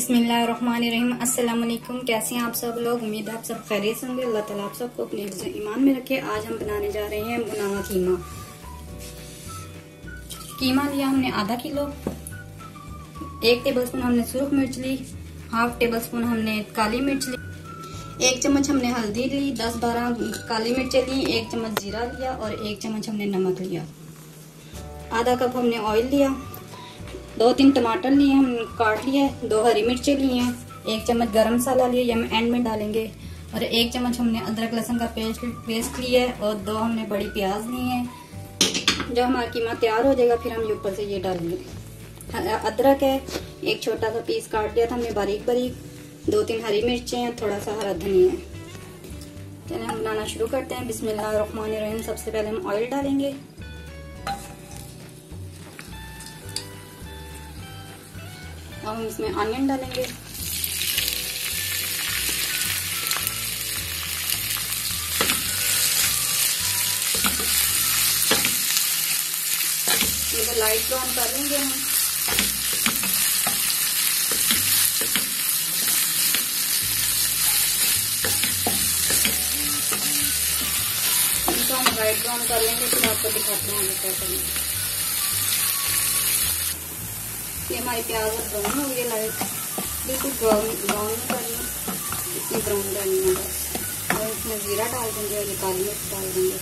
बिस्मिल्लाहिर्रहमानिर्रहीम। अस्सलाम वालेकुम। कैसे हैं आप सब लोग? उम्मीद है आप सब खैरियत से होंगे। अल्लाह ताला आप सबको अपने हिफ्ज़ ईमान में रखे। आज हम बनाने जा रहे हैं भुना कीमा। कीमा लिया हमने आधा किलो। 1 टेबलस्पून हमने सुरख मिर्च ली, 1/2 टेबलस्पून हमने काली मिर्च ली, 1 चम्मच हमने हल्दी ली, 10-12 काली मिर्चें ली, 1 चम्मच जीरा लिया और 1 चम्मच हमने नमक लिया। आधा कप हमने ऑयल लिया, 2-3 टमाटर लिए हम काट लिए, 2 हरी मिर्चें लिए हैं, 1 चम्मच गरम मसाला लिया, ये हम एंड में डालेंगे, और 1 चम्मच हमने अदरक लहसुन का पेस्ट लिया है और 2 हमने बड़ी प्याज ली है। जब हमारा कीमा तैयार हो जाएगा फिर हम ऊपर से ये डालेंगे। अदरक है, 1 छोटा सा पीस काट लिया था हमने बारीक बारीक, 2-3 हरी मिर्चें हैं, थोड़ा सा हरा धनिया है। चलिए हम बनाना शुरू करते हैं। बिस्मिल्लाहिर्रहमानिर्रहीम। सबसे पहले हम ऑयल डालेंगे, अब हम इसमें ऑनियन डालेंगे, इनको लाइट ब्राउन कर लेंगे हम। इनको हम लाइट ब्राउन कर लेंगे, फिर आपको दिखाते हैं हमें क्या करना है। ये हमारी प्याज ब्राउन हो गई, लाइट बिल्कुल ब्राउन नहीं करनी, इतनी ब्राउन करनी है बस। और इसमें जीरा डाल देंगे और ये काली मिर्च डाल देंगे,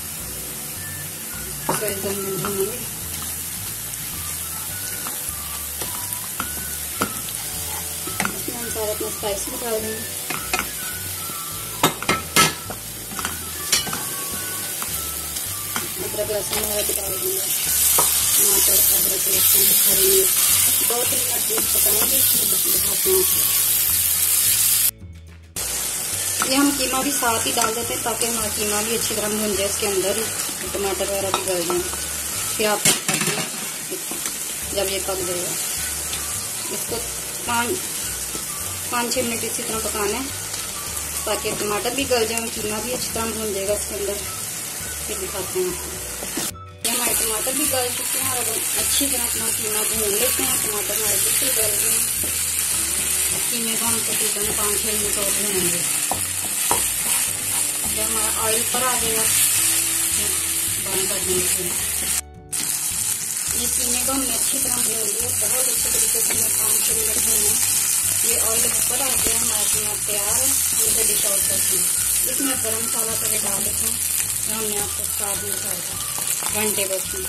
फिर 2 मिनट भूनेंगे। इसमें हम सारा अपना स्पाइस भी डाल देंगे, अदरक लहसुन भी डाल देंगे, टमाटर अदरक लहसुन हरी मिर्च 2-3 मिनट पकाएंगे, दिखाते हैं। ये हम कीमा भी साथ ही डाल देते हैं ताकि हमारा कीमा भी अच्छी तरह भुन जाए, इसके अंदर ही टमाटर वगैरह भी गल जाए। फिर आप जब ये पक जाएगा इसको 5-6 मिनट इसी तरह पकाना है ताकि टमाटर भी गल जाए, कीमा भी अच्छी तरह भुन जाएगा इसके अंदर। फिर दिखाते हैं। हमारे टमाटर भी गल चुके हैं और अच्छी तरह अपना कीमा भून लेते हैं। टमाटर हमारे बिल्कुल गल गए हैं। कीमे को हम तकरीबन 5-6 मिनट और भूनेंगे। जब हमारा ऑयल पर आ जाएगा बंद कर देंगे। ये कीमे को हमने अच्छी तरह भून लिया, बहुत अच्छे तरीके से हमें 5-6 मिनट भूनना। ये ऑयल ऊपर आ गया, हमारा कीमा तैयार है। हम इसे डिश आउट करते हैं। इसमें गरम मसाला पहले डाल देते हैं, हमने आपको स्वाद में डाला 1 टेबलस्पून।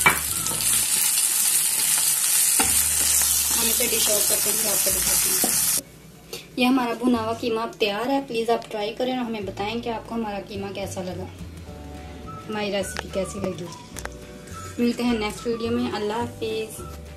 हम इसे डिश आउट करते हैं, आपको दिखाते हैं। ये हमारा भुना हुआ कीमा अब तैयार है। प्लीज आप ट्राई करें और हमें बताएं कि आपको हमारा कीमा कैसा लगा, हमारी रेसिपी कैसी लगी। मिलते हैं नेक्स्ट वीडियो में। अल्लाह हाफिज।